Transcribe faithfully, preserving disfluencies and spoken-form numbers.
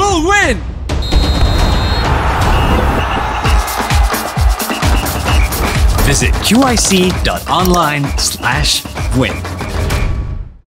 You'll win! Visit Q I C dot online slash win.